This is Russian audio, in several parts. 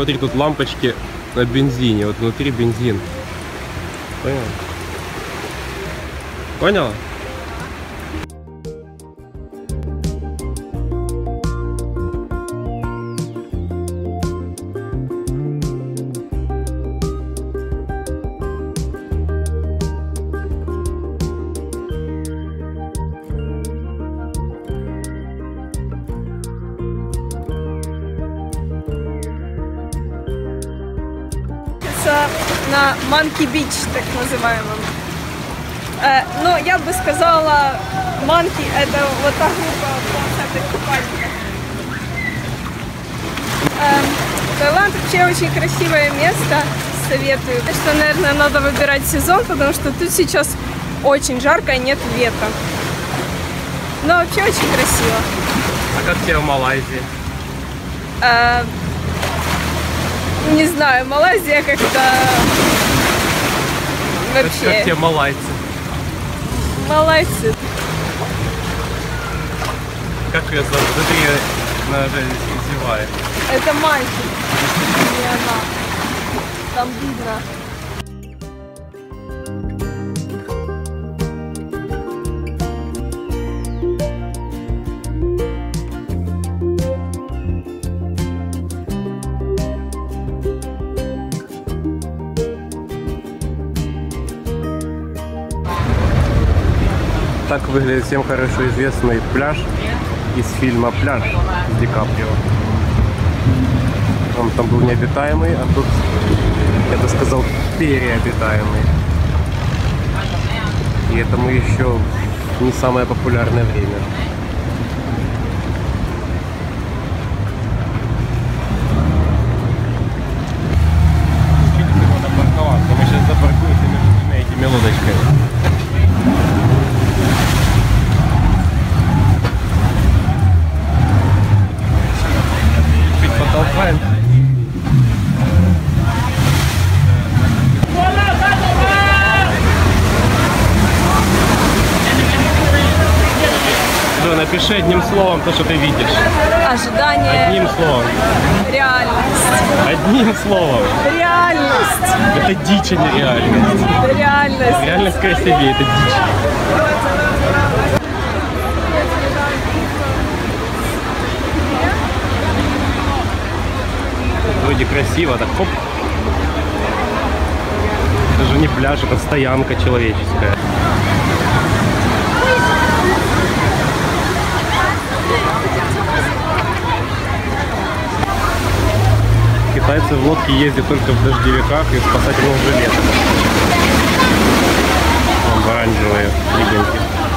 смотри, тут лампочки на бензине. Вот внутри бензин. Понял? Понял? На Monkey Beach, так называемом. Но я бы сказала, Monkey — это вот та группа концертных купальников. Таиланд вообще очень красивое место, советую. Так что, наверное, надо выбирать сезон, потому что тут сейчас очень жарко и нет ветра. Но вообще очень красиво. А как тебе в Малайзии? Не знаю, Малайзия как-то вообще... Как тебе малайцы? Малайцы. Как ее зовут? Смотри, она же зевает. Это мальчик, не она. Там видно. Так выглядит всем хорошо известный пляж из фильма «Пляж» с Ди Каприо. Он там был необитаемый, а тут, я бы сказал, переобитаемый. И это мы еще не самое популярное время. Чуть-чуть надо парковаться. Мы сейчас запаркуемся между двумя этими лодочками. Потолкаем. Джо, напиши одним словом то, что ты видишь. Ожидание. Одним словом. Реальность. Одним словом. Реальность. Это дичь, а не реальность. Реальность. Реальность красивее, это дичь. Вроде красиво, так хоп. Это же не пляж, это стоянка человеческая. Китайцы в лодке ездят только в дождевиках и в спасательных жилетах. Вон оранжевые легеньки.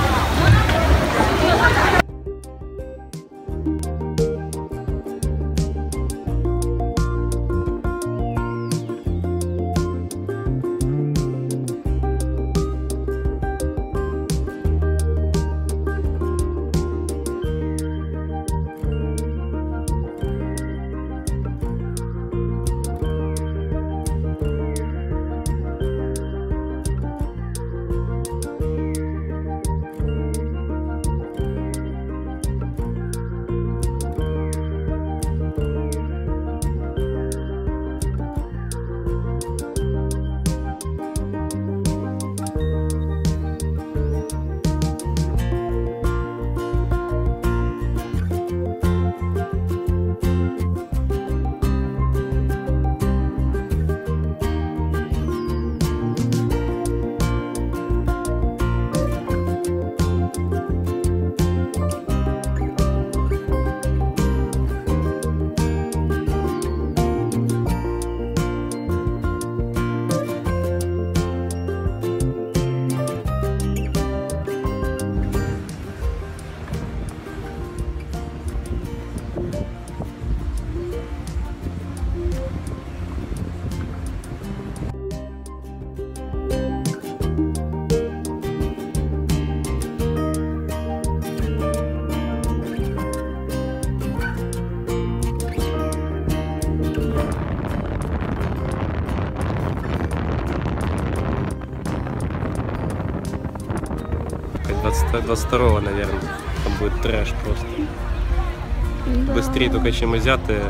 Да. 22-го, наверное. Там будет трэш просто. Да. Быстрее только, чем азиаты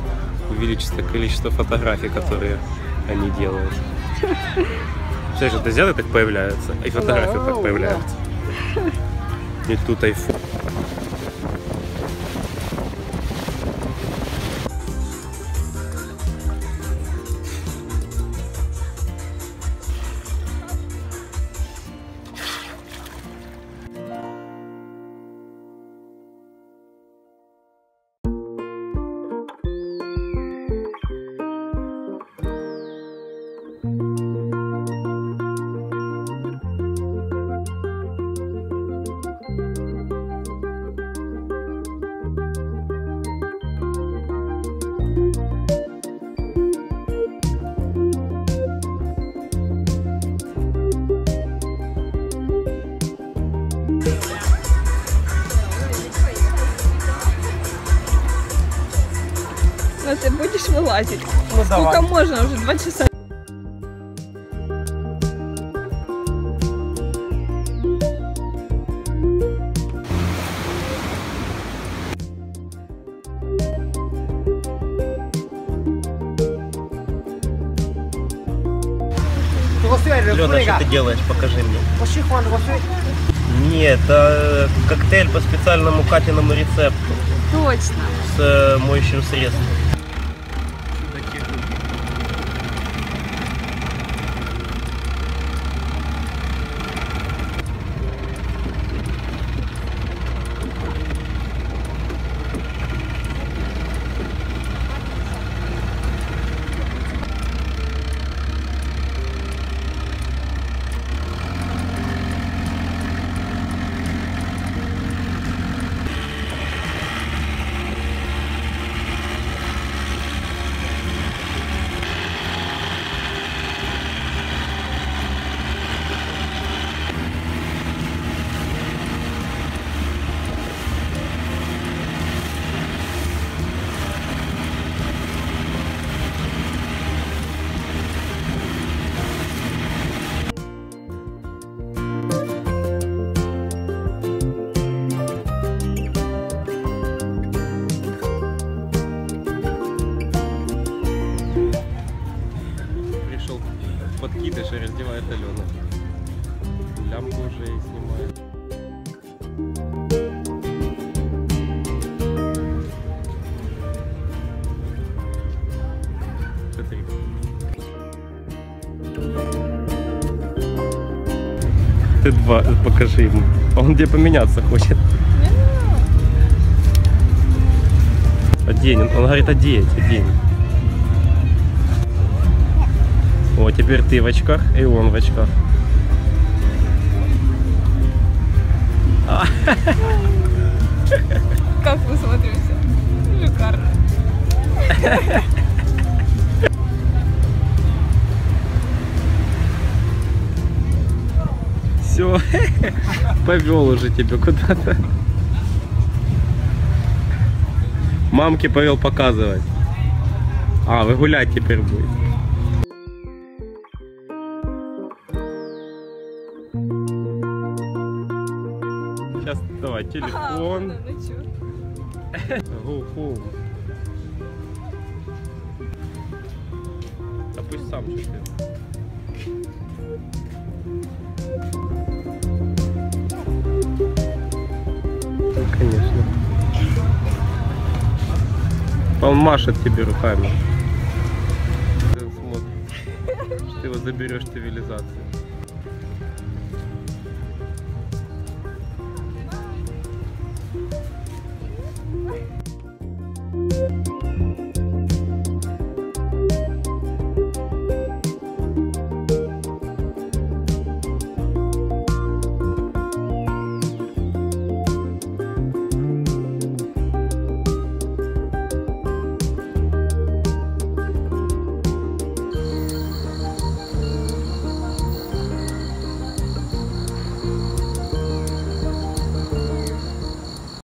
увеличится количество фотографий, которые они делают. Все же это взял и так появляется, и фотографии так появляются. И тут iPhone. Ну ты будешь вылазить? Ну, Сколько давай. можно? Уже 2 часа. Лёна, что ты делаешь? Покажи мне. Нет, это коктейль по специальному Катиному рецепту Точно. с моющим средством. Пришел подкидыш и раздевает Алена. Лямку уже и снимает. Смотри. Ты два, покажи ему. Он где поменяться хочет. Одень, он говорит одеть, одень. О, теперь ты в очках, и он в очках. Как мы смотримся? Шикарно. Все, повел уже тебя куда-то. Мамке повел показывать. А, вы гулять теперь будет. Сейчас давай телефон. Ну чё? Go home. А пусть сам читает. Конечно. Он машет тебе руками. Ты смотришь, что ты его заберешь в цивилизацию.